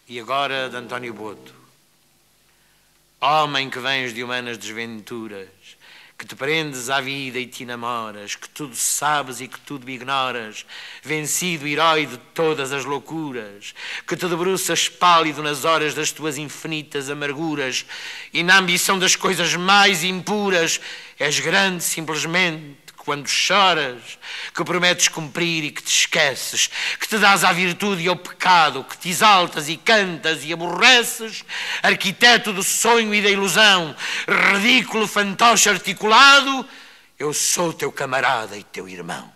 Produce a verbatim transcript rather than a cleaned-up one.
E agora de António Boto, homem que vens de humanas desventuras, que te prendes à vida e te namoras, que tudo sabes e que tudo ignoras, vencido herói de todas as loucuras, que te debruças pálido nas horas das tuas infinitas amarguras e na ambição das coisas mais impuras, és grande simplesmente quando choras, que prometes cumprir e que te esqueces, que te dás à virtude e ao pecado, que te exaltas e cantas e aborreces, arquiteto do sonho e da ilusão, ridículo fantoche articulado, eu sou teu camarada e teu irmão.